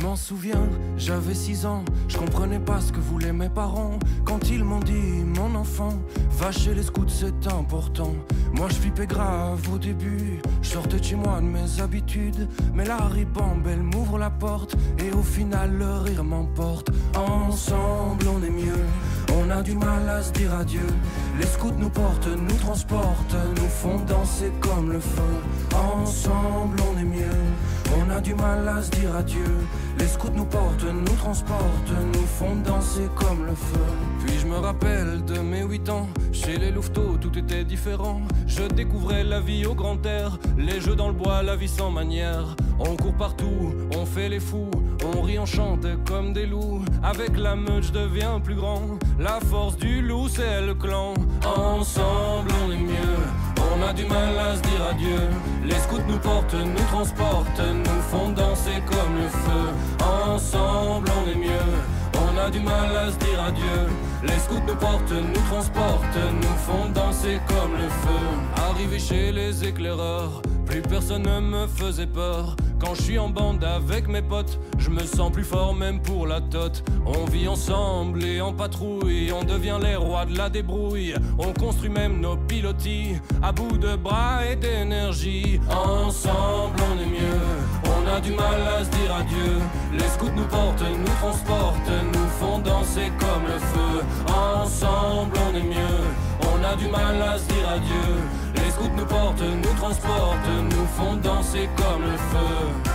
m'en souviens, j'avais 6 ans, je comprenais pas ce que voulaient mes parents. Quand ils m'ont dit, mon enfant, va chez les scouts, c'est important. Moi je flippais grave au début, je sortais de chez moi de mes habitudes. Mais la ribambe, elle m'ouvre la porte, et au final le rire m'emporte. Ensemble on est mieux, on a du mal à se dire adieu. Les scouts nous portent, nous transportent, nous font danser comme le feu. Ensemble on est mieux, on a du mal à se dire adieu. Les scouts nous portent, nous transportent, nous font danser comme le feu. Puis je me rappelle de mes 8 ans, chez les louveteaux tout était différent. Je découvrais la vie au grand air, les jeux dans le bois, la vie sans manière. On court partout, on fait les fous, on rit, on chante comme des loups. Avec la meute je deviens plus grand, la force du loup c'est le clan. Ensemble on est mieux, on a du mal à se dire adieu. Les scouts nous portent, nous transportent, nous font danser comme le feu. Ensemble on est mieux, on a du mal à se dire adieu. Les scouts nous portent, nous transportent, nous font danser comme le feu. Arrivé chez les éclaireurs, plus personne ne me faisait peur. Quand je suis en bande avec mes potes, je me sens plus fort même pour la tote. On vit ensemble et en patrouille, on devient les rois de la débrouille. On construit même nos pilotis à bout de bras et d'énergie. Ensemble on est mieux, on a du mal à se dire adieu. Les scouts nous portent, nous transportent, nous font danser comme le feu. Ensemble on est mieux, on a du mal à se dire adieu. Les scouts nous portent, nous transportent, nous font danser comme le feu.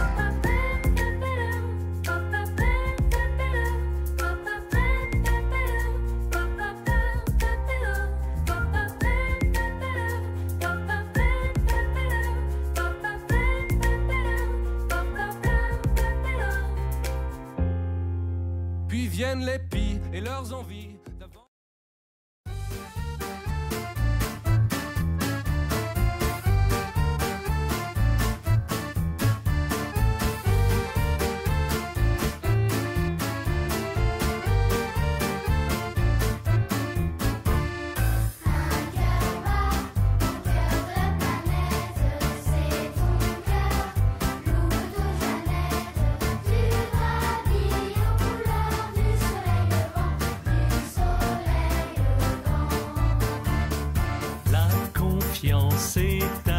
Puis viennent les pis et leurs envies. C'est